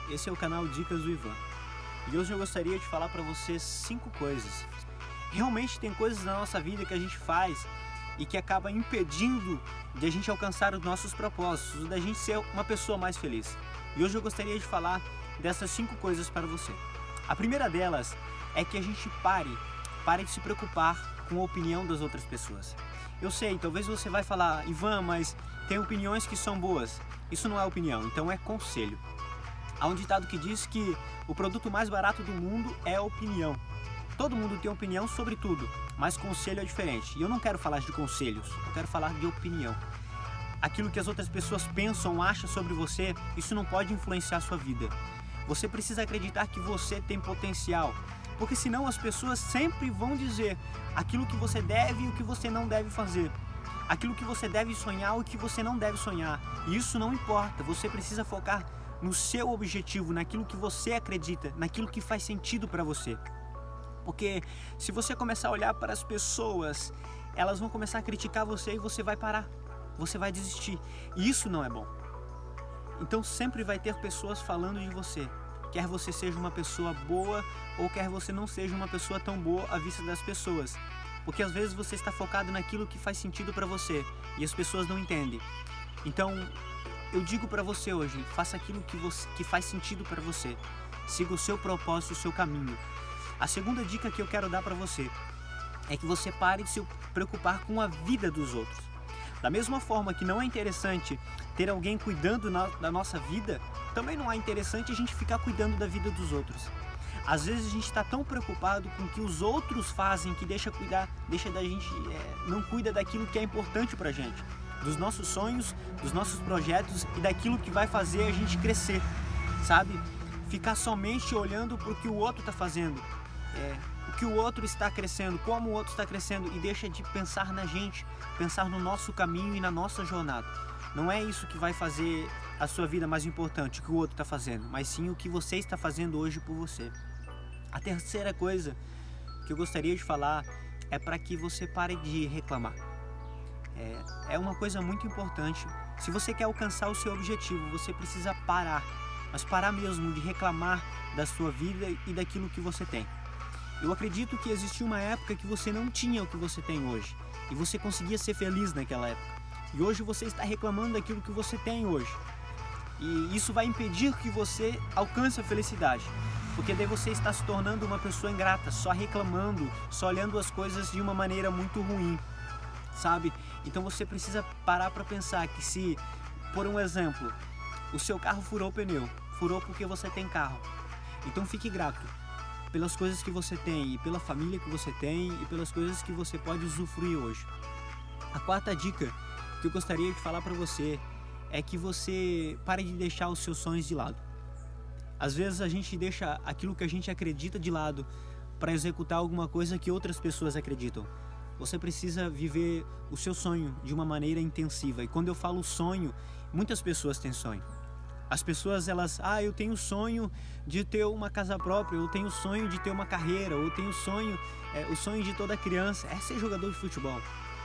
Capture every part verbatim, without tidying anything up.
esse é o canal Dicas do Ivan. E hoje eu gostaria de falar para você cinco coisas. Realmente tem coisas na nossa vida que a gente faz e que acaba impedindo de a gente alcançar os nossos propósitos, da gente ser uma pessoa mais feliz. E hoje eu gostaria de falar dessas cinco coisas para você. A primeira delas é que a gente pare, pare de se preocupar com a opinião das outras pessoas. Eu sei, talvez você vai falar, Ivan, mas tem opiniões que são boas. Isso não é opinião, então é conselho. Há um ditado que diz que o produto mais barato do mundo é a opinião. Todo mundo tem opinião sobre tudo, mas conselho é diferente. E eu não quero falar de conselhos, eu quero falar de opinião. Aquilo que as outras pessoas pensam, acham sobre você, isso não pode influenciar a sua vida. Você precisa acreditar que você tem potencial, porque senão as pessoas sempre vão dizer aquilo que você deve e o que você não deve fazer. Aquilo que você deve sonhar e o que você não deve sonhar. E isso não importa, você precisa focar no seu objetivo, naquilo que você acredita, naquilo que faz sentido para você. Porque se você começar a olhar para as pessoas, elas vão começar a criticar você e você vai parar, você vai desistir. E isso não é bom. Então sempre vai ter pessoas falando de você. Quer você seja uma pessoa boa ou quer você não seja uma pessoa tão boa à vista das pessoas. Porque às vezes você está focado naquilo que faz sentido para você e as pessoas não entendem. Então eu digo para você hoje, faça aquilo que, você, que faz sentido para você. Siga o seu propósito, o seu caminho. A segunda dica que eu quero dar para você é que você pare de se preocupar com a vida dos outros. Da mesma forma que não é interessante ter alguém cuidando na, da nossa vida, também não é interessante a gente ficar cuidando da vida dos outros. Às vezes a gente está tão preocupado com o que os outros fazem que deixa cuidar, deixa da gente, é, não cuida daquilo que é importante pra gente, dos nossos sonhos, dos nossos projetos e daquilo que vai fazer a gente crescer, sabe? Ficar somente olhando para o que o outro está fazendo, é, o que o outro está crescendo, como o outro está crescendo e deixa de pensar na gente, pensar no nosso caminho e na nossa jornada. Não é isso que vai fazer a sua vida mais importante, o que o outro está fazendo, mas sim o que você está fazendo hoje por você. A terceira coisa que eu gostaria de falar é para que você pare de reclamar. É, é uma coisa muito importante. Se você quer alcançar o seu objetivo, você precisa parar, mas parar mesmo de reclamar da sua vida e daquilo que você tem. Eu acredito que existiu uma época que você não tinha o que você tem hoje e você conseguia ser feliz naquela época. E hoje você está reclamando daquilo que você tem hoje. E isso vai impedir que você alcance a felicidade. Porque daí você está se tornando uma pessoa ingrata, só reclamando, só olhando as coisas de uma maneira muito ruim, sabe? Então você precisa parar para pensar que se, por um exemplo, o seu carro furou o pneu, furou porque você tem carro. Então fique grato pelas coisas que você tem, e pela família que você tem, e pelas coisas que você pode usufruir hoje. A quarta dica que eu gostaria de falar para você é que você pare de deixar os seus sonhos de lado. Às vezes a gente deixa aquilo que a gente acredita de lado para executar alguma coisa que outras pessoas acreditam. Você precisa viver o seu sonho de uma maneira intensiva. E quando eu falo sonho, muitas pessoas têm sonho. As pessoas, elas, ah, eu tenho sonho de ter uma casa própria, eu tenho sonho de ter uma carreira, eu tenho sonho, é, o sonho de toda criança é ser jogador de futebol.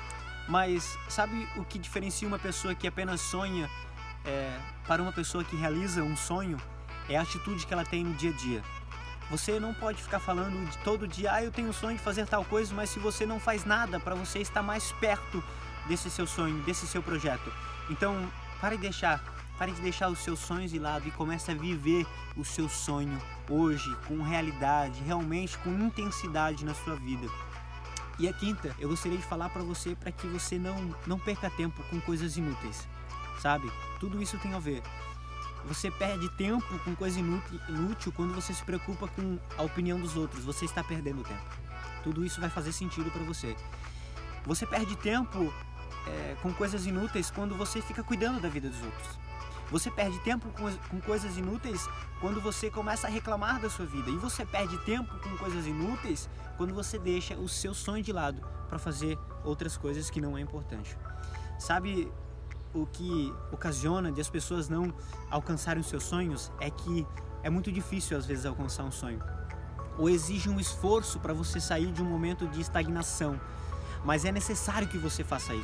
Mas sabe o que diferencia uma pessoa que apenas sonha é, para uma pessoa que realiza um sonho? É a atitude que ela tem no dia a dia. Você não pode ficar falando de todo dia, ah, eu tenho o sonho de fazer tal coisa, mas se você não faz nada para você estar mais perto desse seu sonho, desse seu projeto. Então, pare de deixar, pare de deixar os seus sonhos de lado e comece a viver o seu sonho hoje, com realidade, realmente com intensidade na sua vida. E a quinta, eu gostaria de falar para você para que você não, não perca tempo com coisas inúteis, sabe? Tudo isso tem a ver. Você perde tempo com coisa inútil, inútil quando você se preocupa com a opinião dos outros. Você está perdendo tempo. Tudo isso vai fazer sentido para você. Você perde tempo é, com coisas inúteis quando você fica cuidando da vida dos outros. Você perde tempo com, com coisas inúteis quando você começa a reclamar da sua vida. E você perde tempo com coisas inúteis quando você deixa o seu sonho de lado para fazer outras coisas que não é importante. Sabe, o que ocasiona de as pessoas não alcançarem os seus sonhos é que é muito difícil às vezes alcançar um sonho. Ou exige um esforço para você sair de um momento de estagnação. Mas é necessário que você faça isso.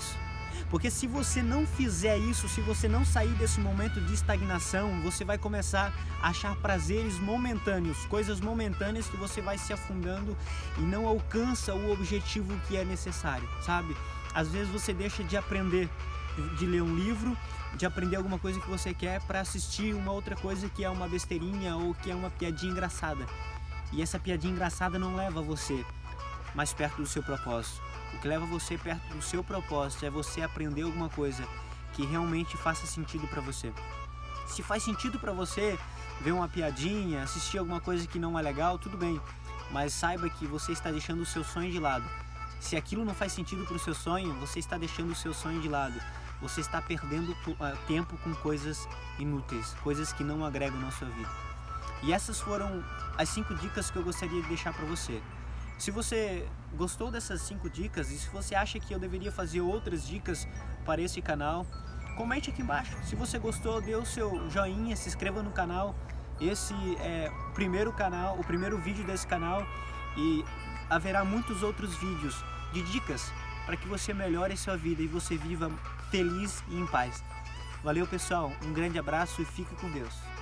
Porque se você não fizer isso, se você não sair desse momento de estagnação, você vai começar a achar prazeres momentâneos, coisas momentâneas que você vai se afundando e não alcança o objetivo que é necessário, sabe? Às vezes você deixa de aprender, de ler um livro, de aprender alguma coisa que você quer para assistir uma outra coisa que é uma besteirinha ou que é uma piadinha engraçada. E essa piadinha engraçada não leva você mais perto do seu propósito. O que leva você perto do seu propósito é você aprender alguma coisa que realmente faça sentido para você. Se faz sentido para você ver uma piadinha, assistir alguma coisa que não é legal, tudo bem. Mas saiba que você está deixando o seu sonho de lado. Se aquilo não faz sentido para o seu sonho, você está deixando o seu sonho de lado. Você está perdendo tempo com coisas inúteis, coisas que não agregam na sua vida. E essas foram as cinco dicas que eu gostaria de deixar para você. Se você gostou dessas cinco dicas e se você acha que eu deveria fazer outras dicas para esse canal, comente aqui embaixo. Se você gostou, dê o seu joinha, se inscreva no canal. Esse é o primeiro canal, o primeiro vídeo desse canal e haverá muitos outros vídeos de dicas para que você melhore a sua vida e você viva feliz e em paz. Valeu, pessoal, um grande abraço e fique com Deus.